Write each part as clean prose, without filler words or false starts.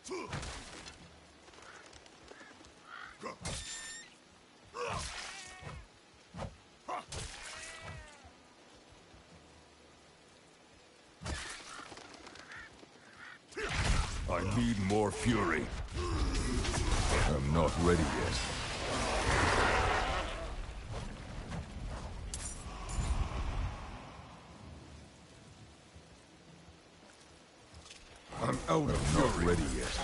I need more fury. I'm not ready yet. I'm out of fury. Not ready yet.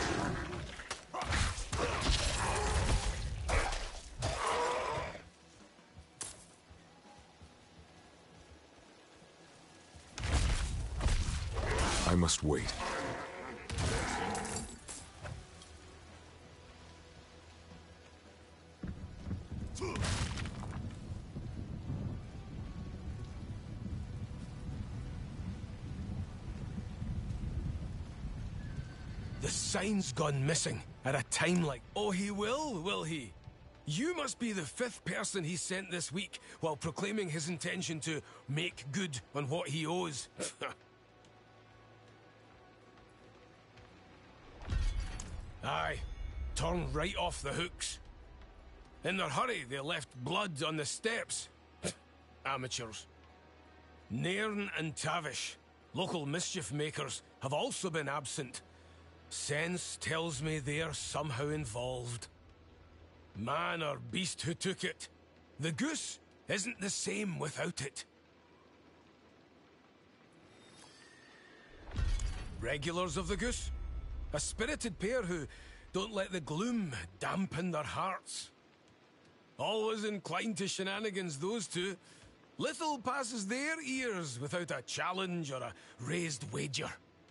I must wait. The sign's gone missing at a time like... Oh, he will he? You must be the 5th person he's sent this week while proclaiming his intention to make good on what he owes. Aye, turn right off the hooks. In their hurry, they left blood on the steps. Amateurs. Nairn and Tavish, local mischief makers, have also been absent. Sense tells me they're somehow involved. Man or beast who took it, the goose isn't the same without it. Regulars of the goose? A spirited pair who don't let the gloom dampen their hearts. Always inclined to shenanigans, those two. Little passes their ears without a challenge or a raised wager.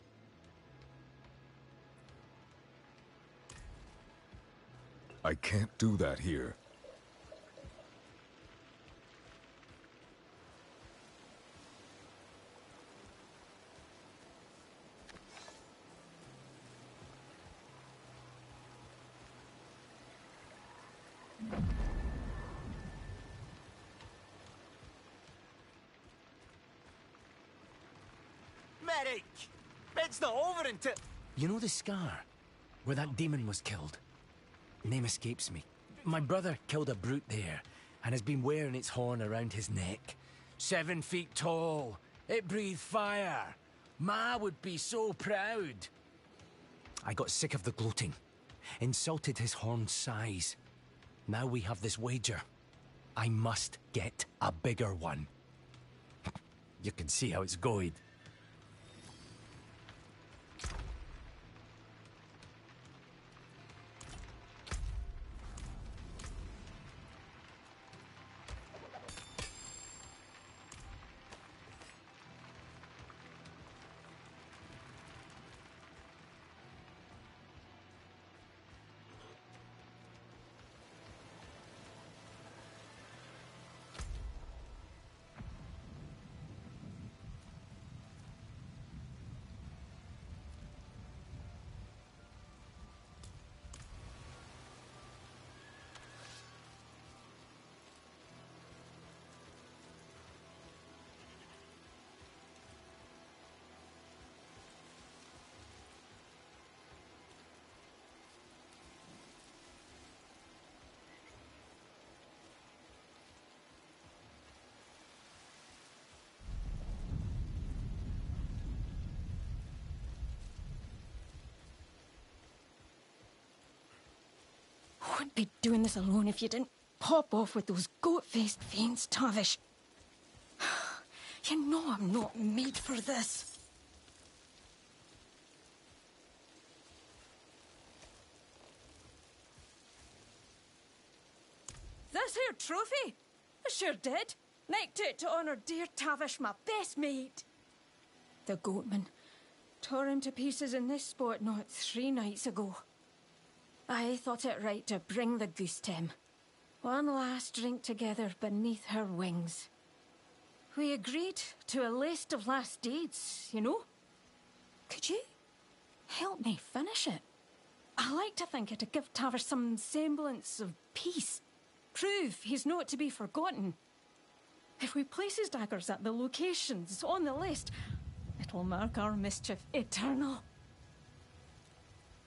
I can't do that here. Medic! It's not over until... You know the scar? Where that demon was killed? Name escapes me. My brother killed a brute there, and has been wearing its horn around his neck. 7 feet tall. It breathed fire. Ma would be so proud. I got sick of the gloating. Insulted his horn's size. Now we have this wager. I must get a bigger one. You can see how it's going. I wouldn't be doing this alone if you didn't pop off with those goat-faced fiends, Tavish. You know I'm not made for this. This here trophy? I sure did. Nicked it to honour dear Tavish, my best mate. The goatman tore him to pieces in this spot not 3 nights ago. I thought it right to bring the goose to him. One last drink together beneath her wings. We agreed to a list of last deeds, you know? Could you help me finish it? I like to think it'd give Tavish some semblance of peace. Prove he's not to be forgotten. If we place his daggers at the locations on the list, it'll mark our mischief eternal.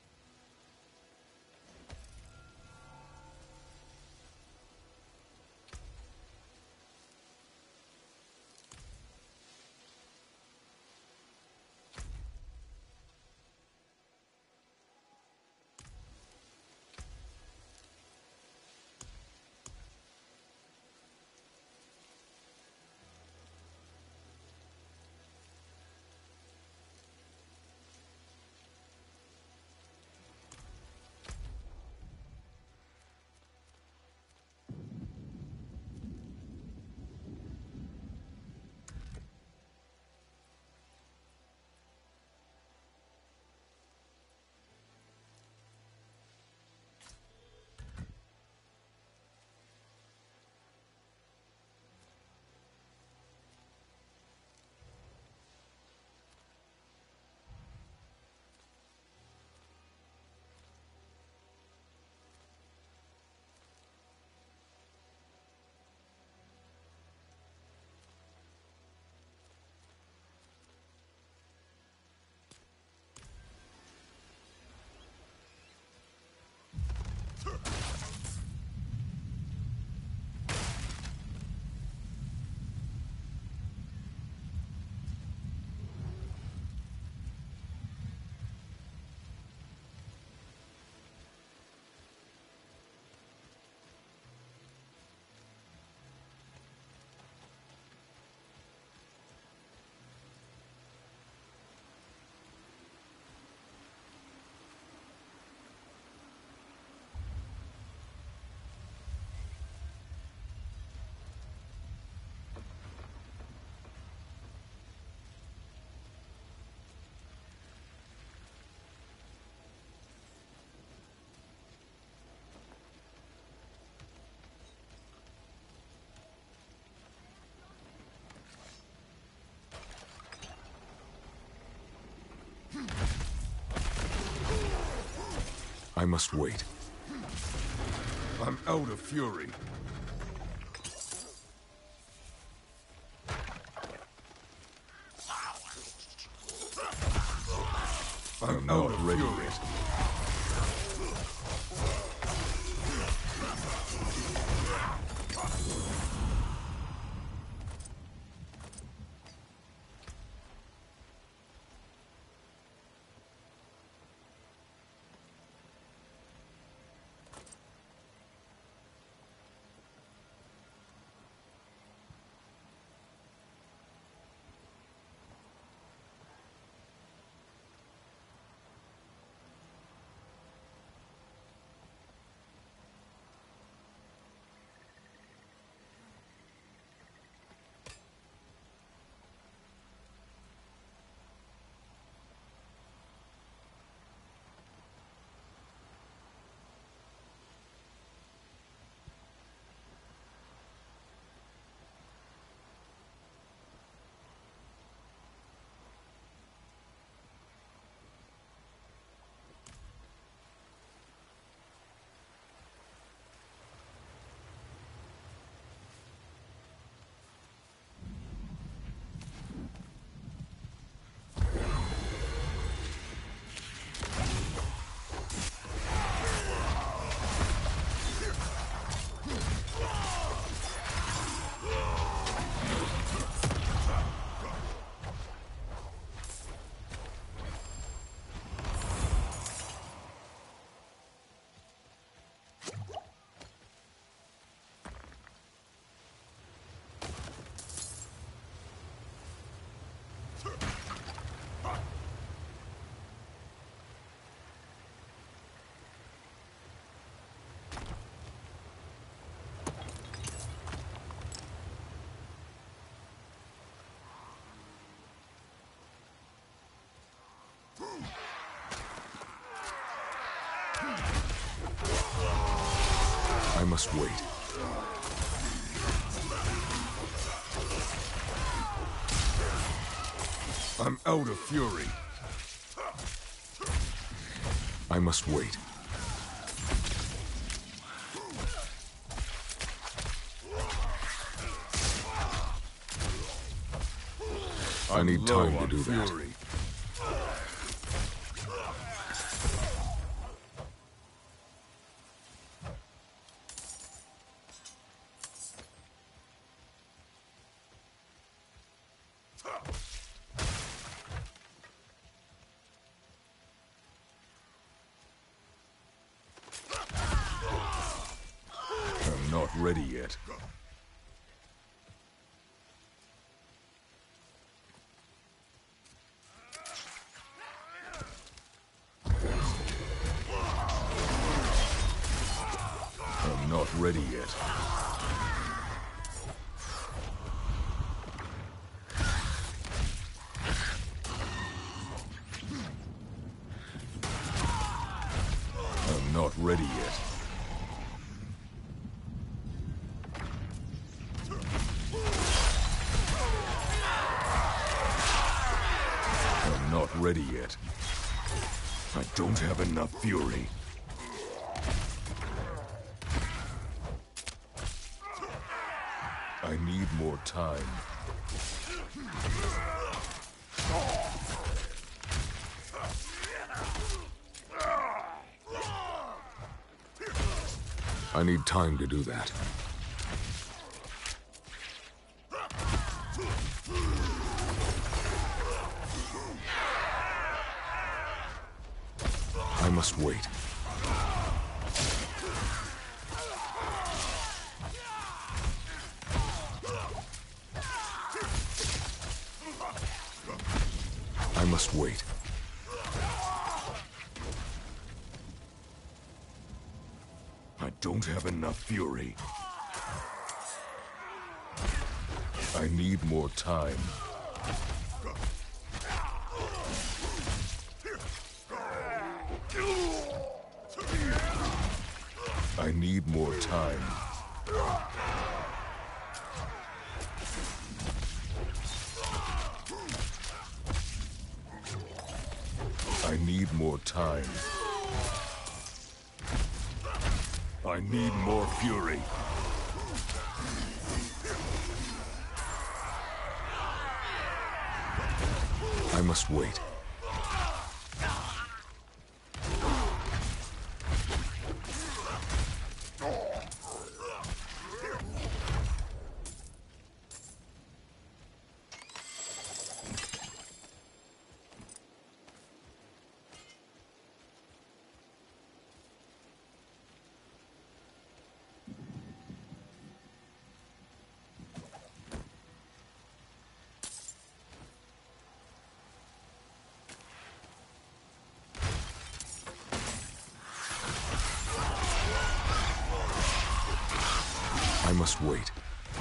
I must wait. I'm out of fury. I'm not ready yet. I must wait. I'm out of fury. I must wait. I need time to do that. I'm not ready yet. I'm not ready yet. I'm not ready yet. I'm not ready yet. I don't have enough fury. I need more time. I need time to do that. I must wait. I must wait. I don't have enough fury. I need more time. I need more time. I need more time. I need more fury. I must wait. I must wait.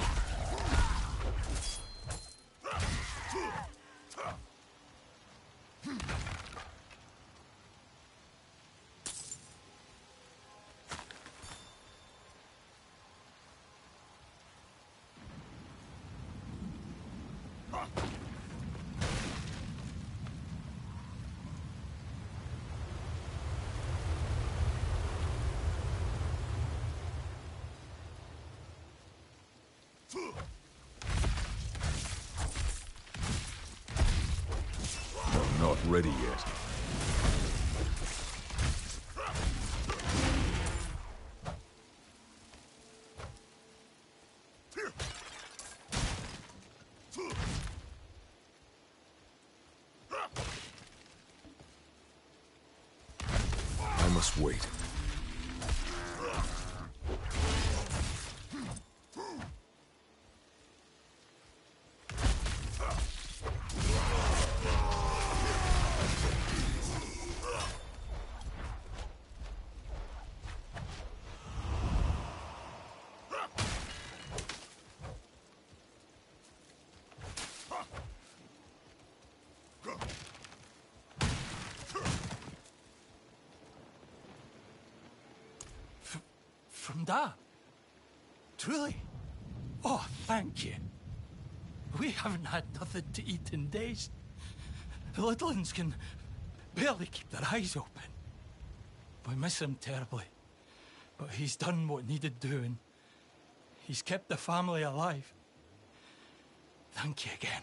I'm not ready yet. I must wait. From that? Truly? Oh, thank you. We haven't had nothing to eat in days. The little uns can barely keep their eyes open. We miss him terribly, but he's done what needed doing. He's kept the family alive. Thank you again.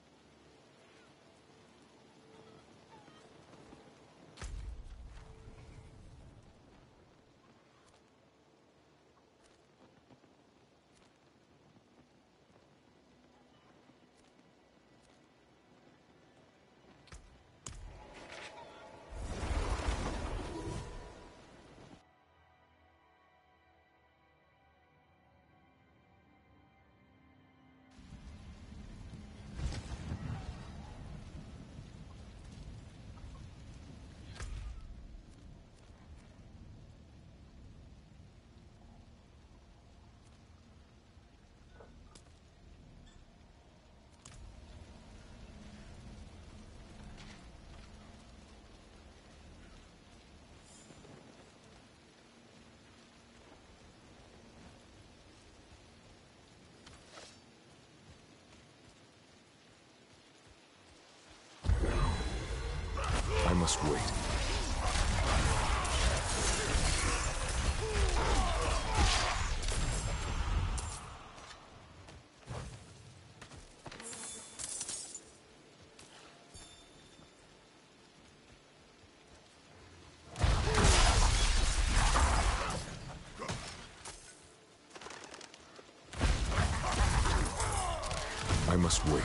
I must wait. I must wait.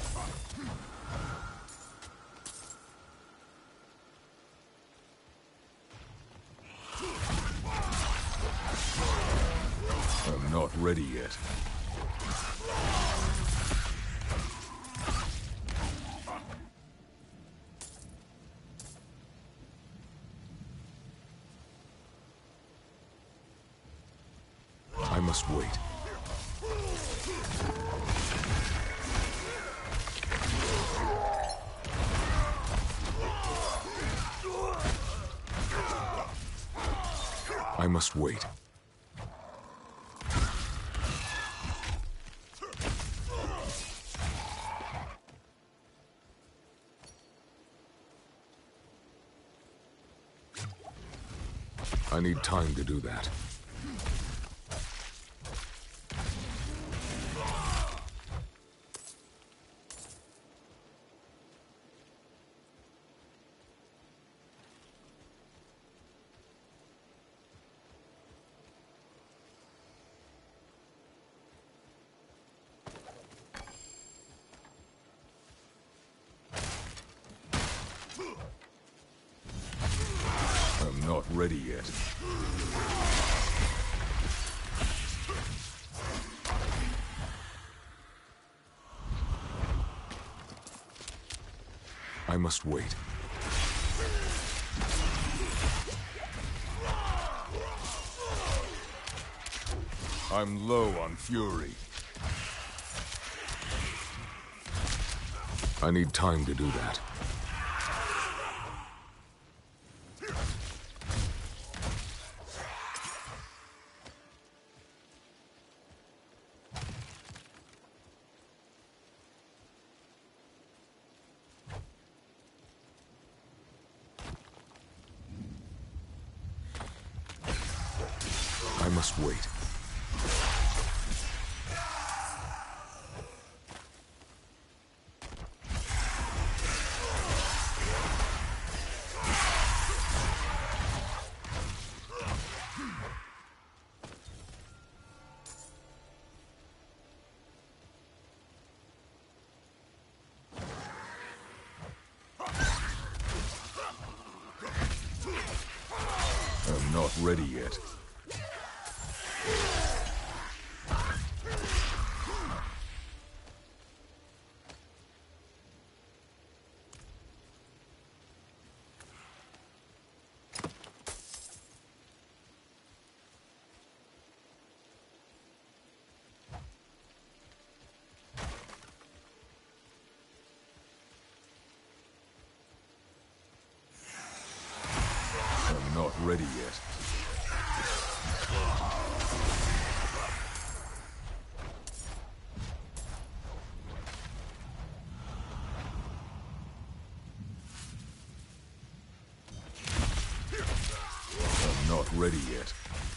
I'm not ready yet. I must wait. I must wait. I need time to do that. ready yet. I must wait. I'm low on fury. I need time to do that. I must wait. I'm not ready yet. I'm not ready yet. I'm not ready yet.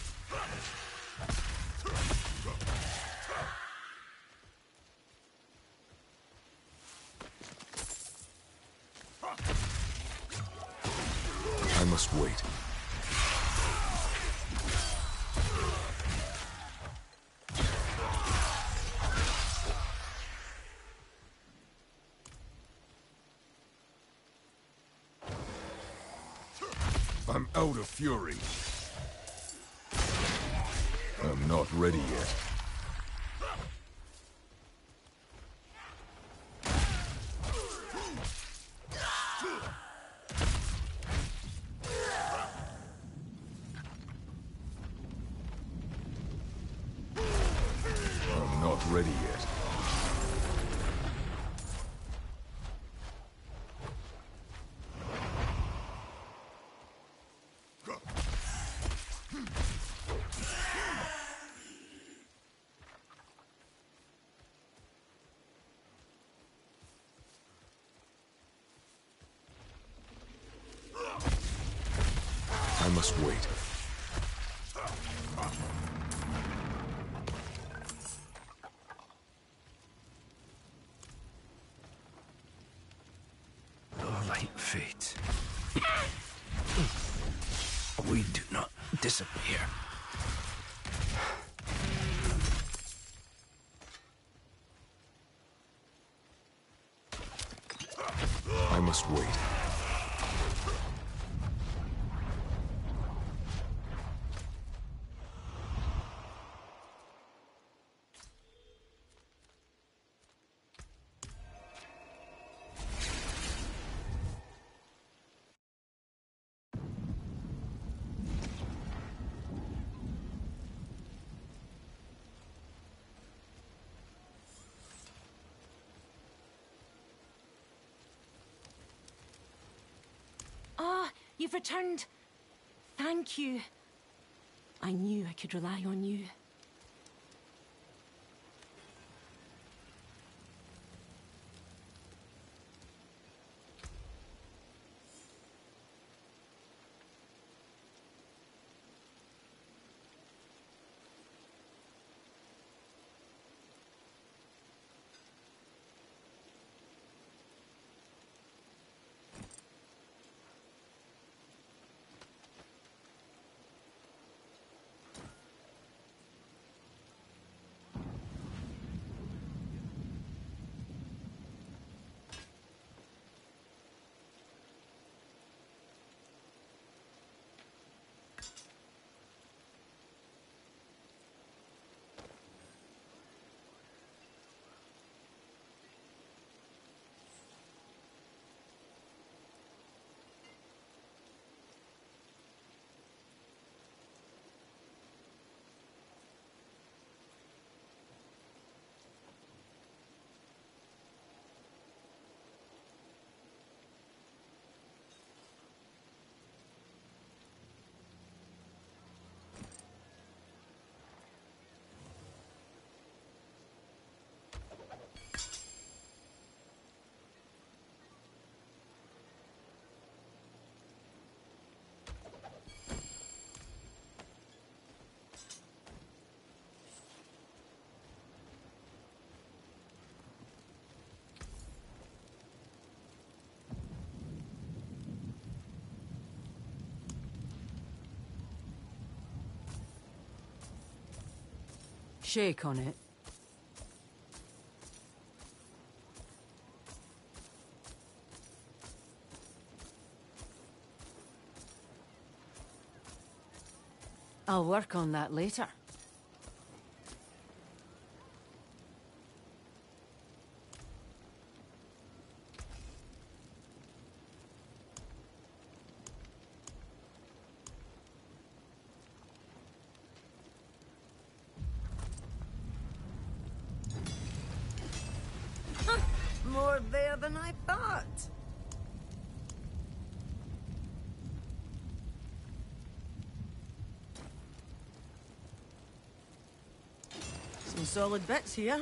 I must wait. I'm out of fury. I'm not ready yet. I'm not ready yet. I must wait. The light fades. We do not disappear. I must wait. Ah, you've returned. Thank you. I knew I could rely on you. shake on it. I'll work on that later. More there than I thought. Some solid bits here.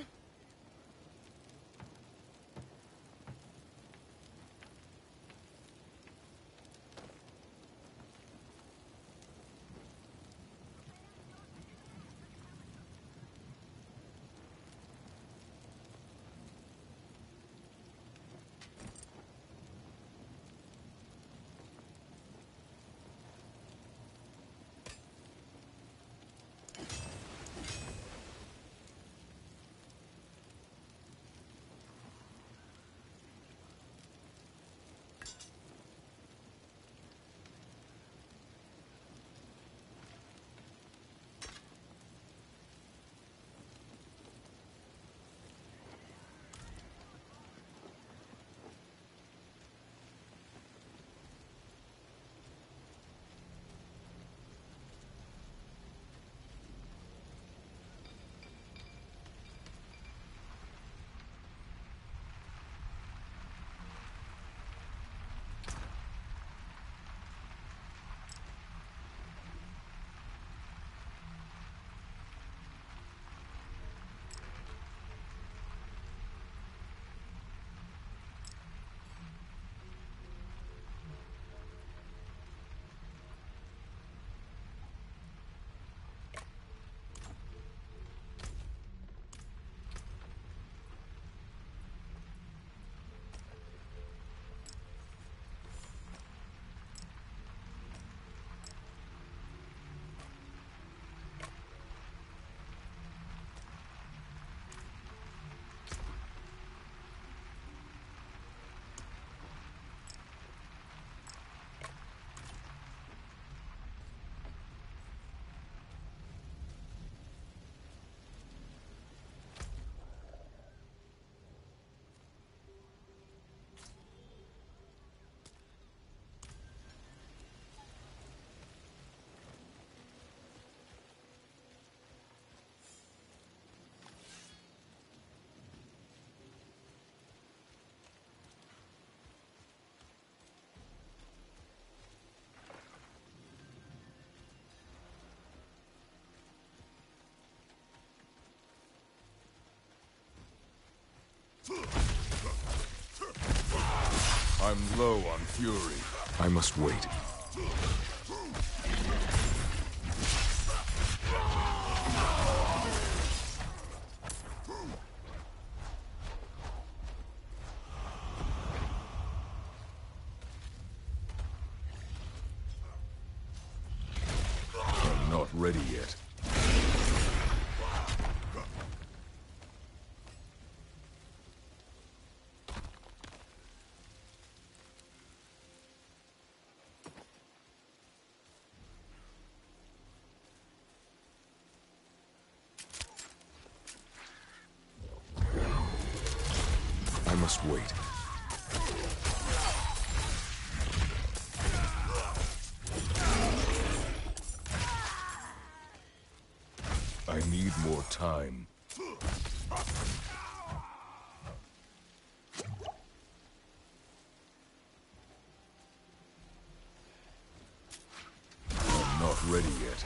I'm low on fury. I must wait. I'm not ready yet. I must wait. I need more time. I'm not ready yet.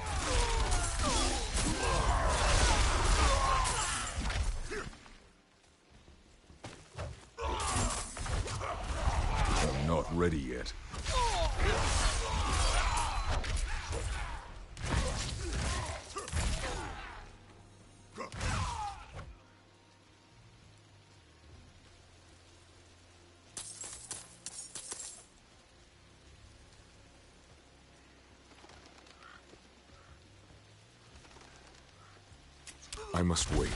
I'm not ready yet. I must wait.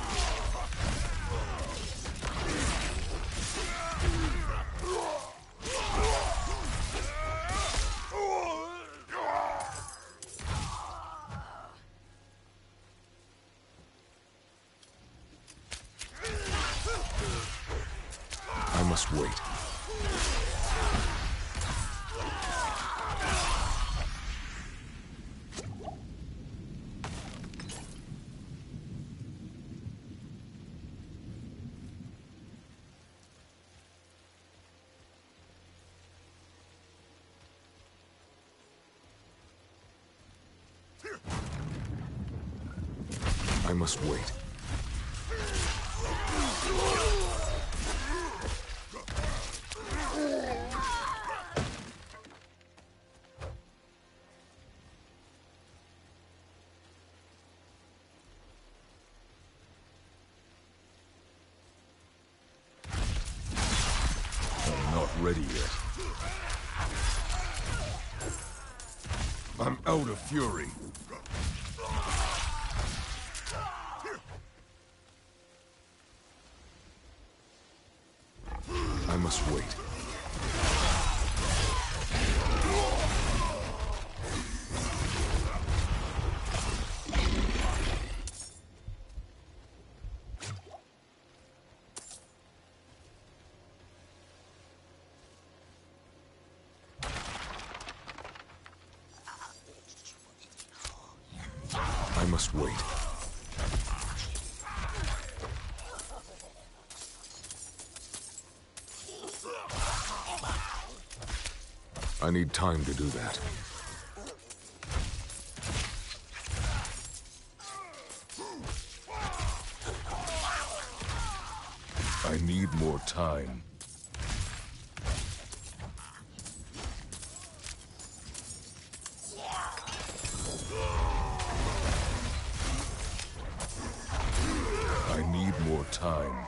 I must wait. I must wait. I'm not ready yet. I'm out of fury. I must wait. I must wait. I need time to do that. I need more time. I need more time.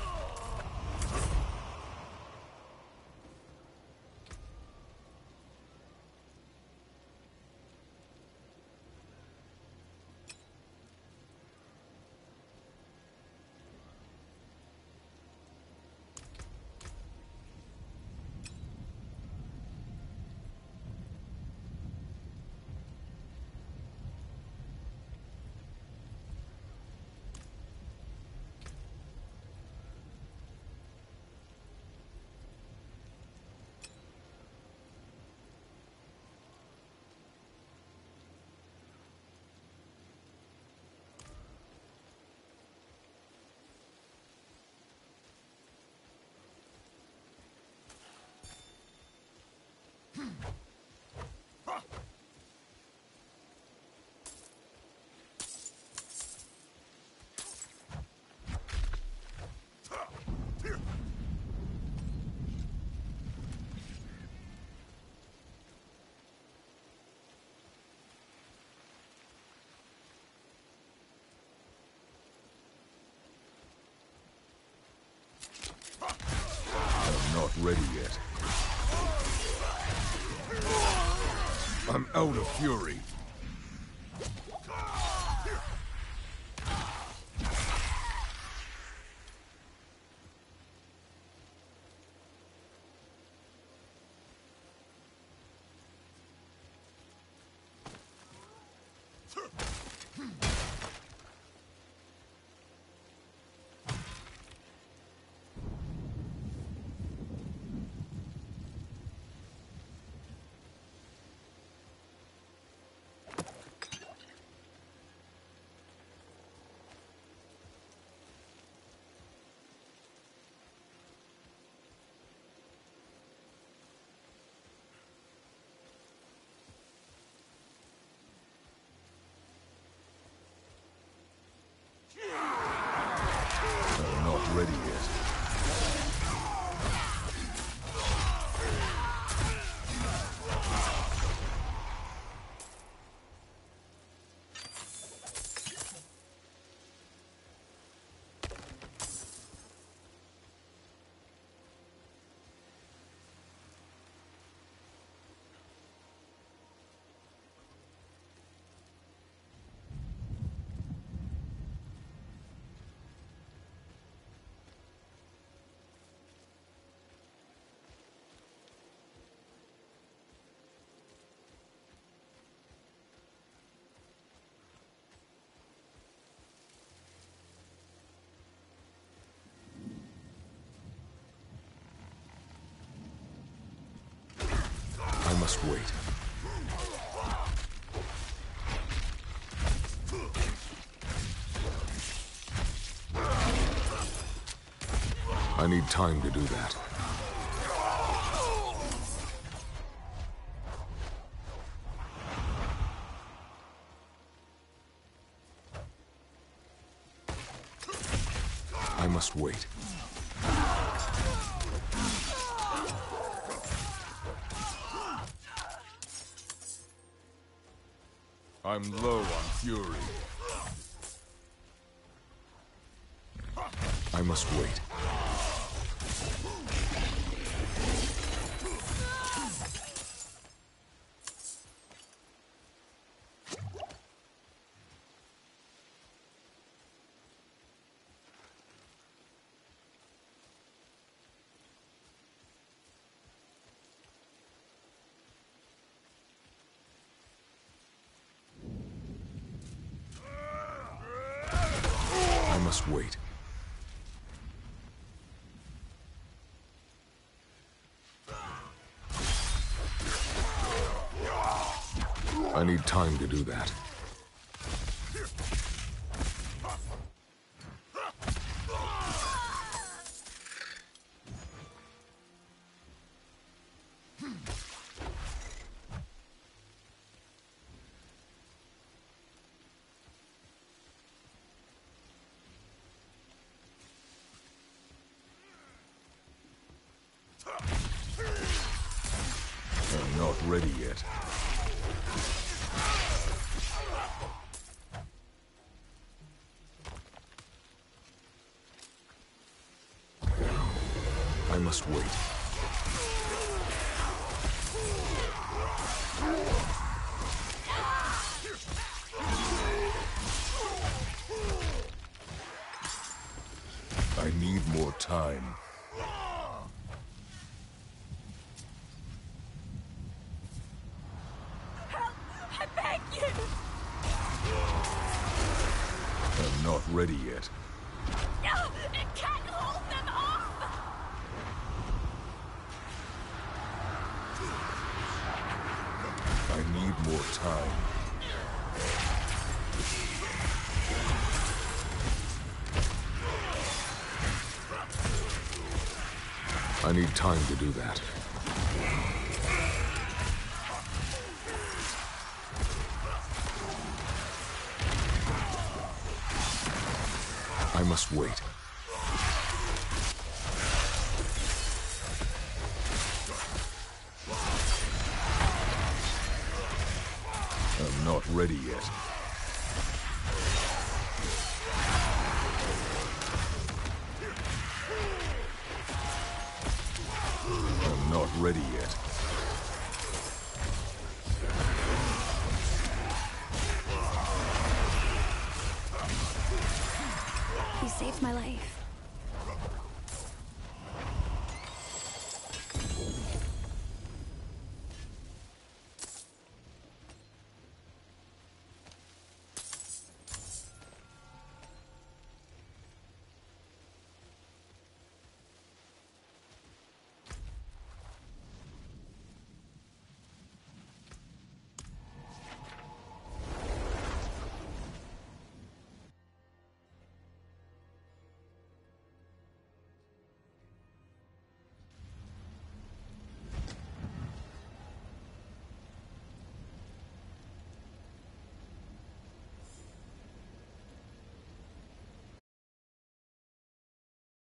I'm not ready yet. I'm out of fury. I'm not ready yet. must wait. I need time to do that. I must wait. I'm low on fury. I must wait. I must wait. I need time to do that. I'm not ready yet. I must wait. I need more time. I beg you! I'm not ready yet. No! It can't hold them off! I need more time. I need time to do that. I must wait. I'm not ready yet. I'm not ready yet. You saved my life.